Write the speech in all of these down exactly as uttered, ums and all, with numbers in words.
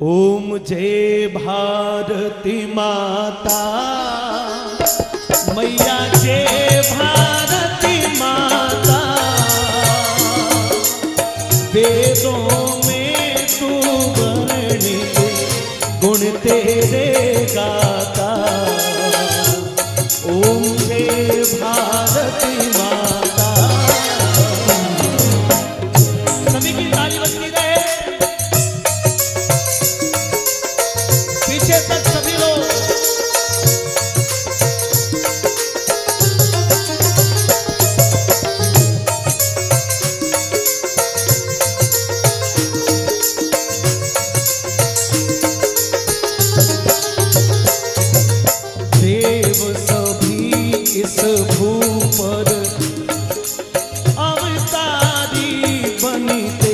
ओम जय भारती माता, मैया जय भारती माता। वेदों में तू वर्णित गुण तेरे गाता। ओम जय भारती माता। सभी की ताली बजती रहे, पीछे तक सभी लोग। देव सभी इस भू पर अवतारी बनते।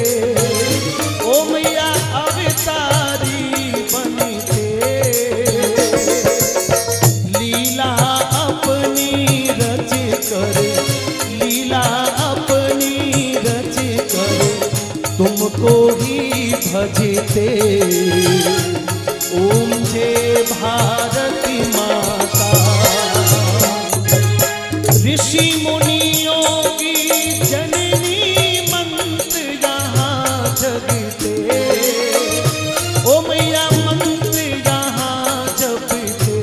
ओ मैया अवतारी बनते। लीला अपनी रच कर, लीला अपनी रच कर तुमको ही भजते। ओम जय भारती माता। ऋषि मुनियों की जननी मंत्र यहाँ जगते। ओ मैया मंत्र यहाँ जपते।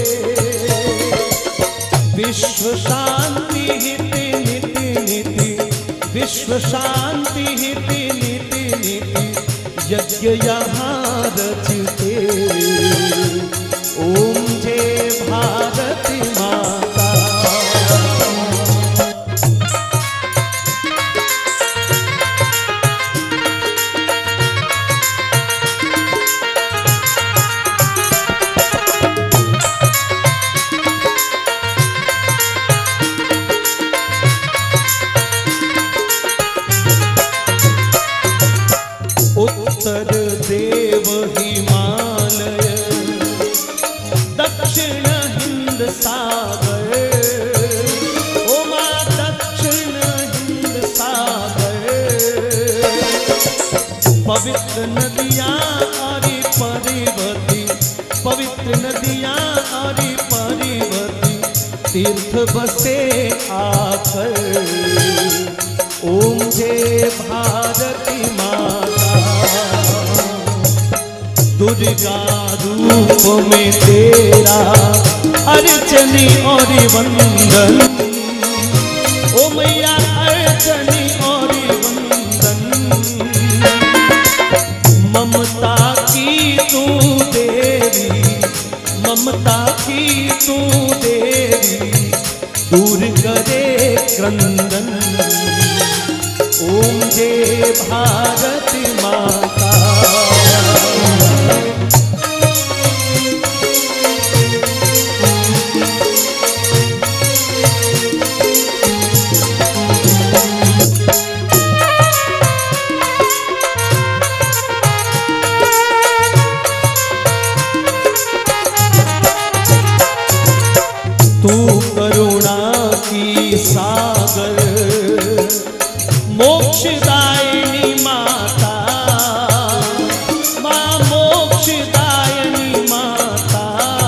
विश्व शांति हित नीति नीति, विश्व शांति हित नीति नीति यज्ञ यहाँ रचते। ओम जय भारती माता। उत्तर देव हिमालय, दक्षिण हिंद सागर। ओ मां दक्षिण हिंद सागर। पवित्र नदियां और परिवती, पवित्र नदियां और परिवती तीर्थ बसे आकर। ओम जय भारती माता। दुर्गा रूप में तेरा अर्चनी और वंदन। ओ मैया अर्चनी और वंदन। ममता की तू देवी, ममता की तू देवी दूर करे क्रंदन। ओम जय भारती माता। तू करुणा की सागर, मोक्षदायिनी माता। मां मोक्षदायिनी माता।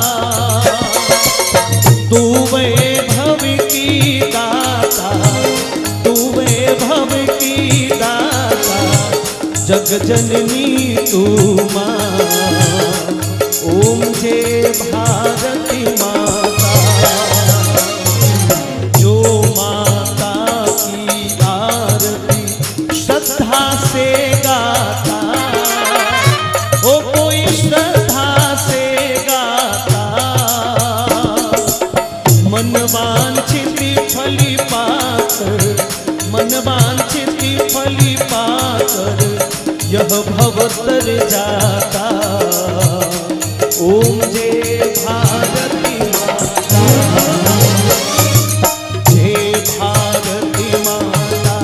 तू वैभव की दाता, तू वैभव की दाता। जग जननी तू मां। ओम जय भारती माता। जो माता की आरती श्रद्धा से गाता, ओ कोई श्रद्धा से गाता। मन वांछित फली पाकर, मन वांछित फली पाकर यह भव तर जाता। ओम जय भारती माता। जय भारती माता।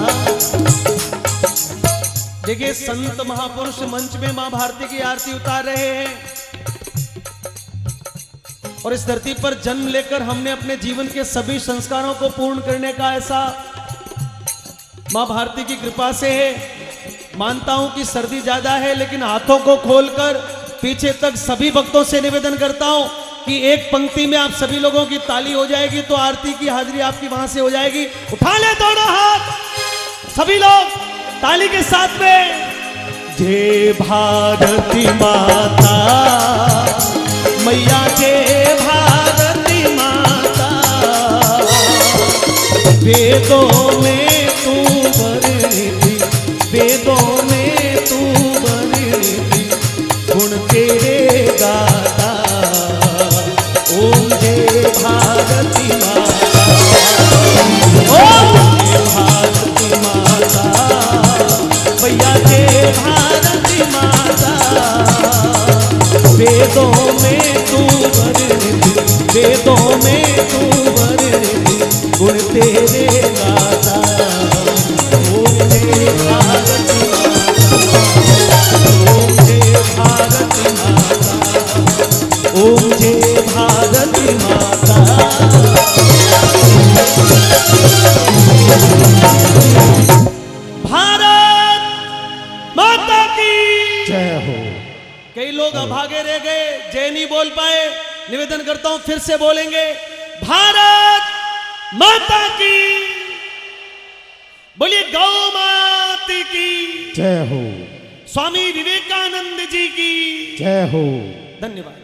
देखिए संत महापुरुष मंच में मां भारती की आरती उतार रहे हैं। और इस धरती पर जन्म लेकर हमने अपने जीवन के सभी संस्कारों को पूर्ण करने का ऐसा मां भारती की कृपा से है। मानता हूं कि सर्दी ज्यादा है, लेकिन हाथों को खोलकर पीछे तक सभी भक्तों से निवेदन करता हूं कि एक पंक्ति में आप सभी लोगों की ताली हो जाएगी तो आरती की हाजिरी आपकी वहां से हो जाएगी। उठा ले दोनों हाथ सभी लोग ताली के साथ में। जय भारती माता मैया, जय भारती माता, वेदों में तू वर्णित, वेदों में तू वर्णित, गुण तेरे गाता। ओम जय भारती माता, ओम जय भारती माता, मैया जय भारती माता, वेदों में तू वर्णित, वेदों में तू वर्णित, गुण तेरे गाता। ओम जय भारती माता, ओम जय भारती माता, ओम जय भारती माता। भारत माता की जय हो। कई लोग अभागे रह गए, जय नहीं बोल पाए, निवेदन करता हूं फिर से बोलेंगे, भारत माता की, बोलिए गौ माता की जय हो, स्वामी विवेकानंद जी की जय हो। धन्यवाद।